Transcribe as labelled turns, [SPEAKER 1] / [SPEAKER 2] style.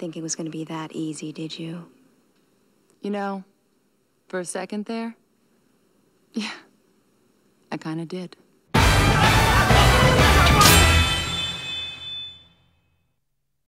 [SPEAKER 1] think it was going to be that easy, did you?
[SPEAKER 2] You know, for a second there, yeah, I kind of did.